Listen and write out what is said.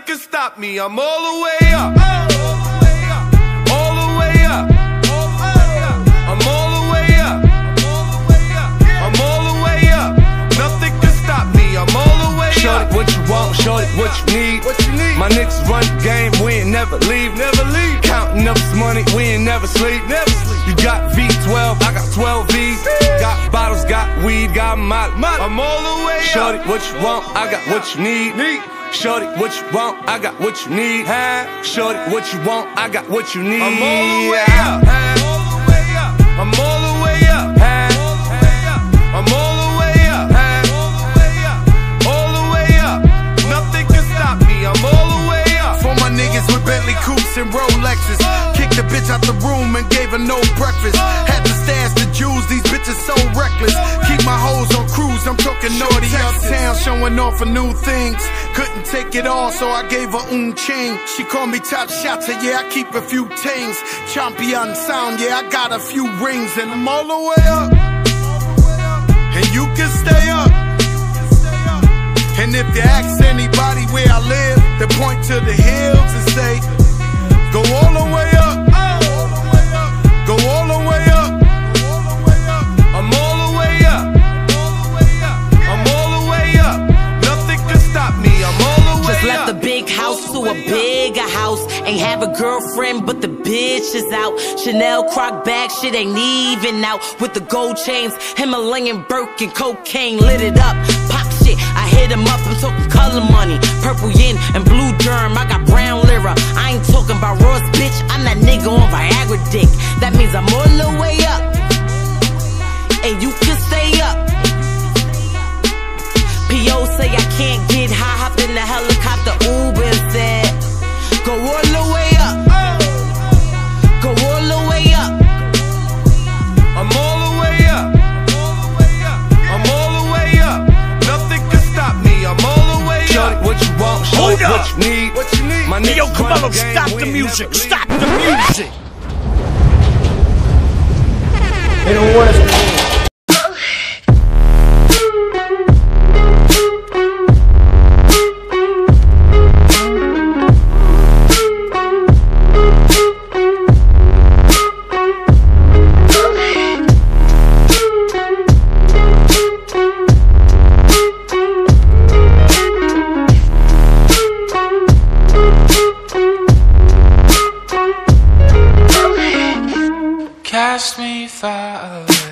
can stop me. I'm all the way up. All the way up. I'm all the way up. I'm all the way up. Nothing can stop me. I'm all the way up. Shorty, what you want? Shorty, what you need? My niggas run the game, we ain't never leave. Counting up this money, we ain't never sleep. You got V12, I got 12 V's. Got bottles, got weed, got molly. I'm all the way up. Shorty, what you want? I got what you need. Shorty, what you want? I got what you need. Shorty, what you want? I got what you need. I'm all the way up. I'm all the way up. I'm all the way up. All the way up. Nothing can stop me. I'm all the way up. For my niggas with Bentley coupes and Rolexes, kicked the bitch out the room and gave her no breakfast. Had to stash the jewels, these bitches so reckless. Keep my hoes on cruise, I'm talking naughty uptown, showing off for new things. Couldn't take it all, so I gave her chain. She called me top shotter, yeah, I keep a few tings. Champion sound, yeah, I got a few rings. And I'm all the way up, and you can stay up. And if you ask anybody where I live, they point to the hills and say, go all the way up. Go all the way up. I'm all the way up. I'm all the way up. Nothing can stop me. I'm all the way up. Just left the big house to a bigger house. Ain't have a girlfriend, but the bitch is out. Chanel Croc bag, shit ain't even out. With the gold chains, Himalayan Birkin, cocaine lit it up. Pop shit, I hit him up, I'm talking color money. Purple yin and blue germ, I got brown lira. I ain't talking about Ross, bitch, I'm that nigga on Viagra dick. That means I'm all the way up, and you can stay up. P.O. say I can't get high, hopped in the helicopter, Uber and said, go all the way up. Go all the way up. I'm all the way up. I'm all the way up. Nothing can stop me. I'm all the way up. Shorty, what you want? Shorty, what you need? My Hey, yo, niggas come run on, the game, stop we the ain't music. never Stop the music. They don't want us to win. Cast me far away.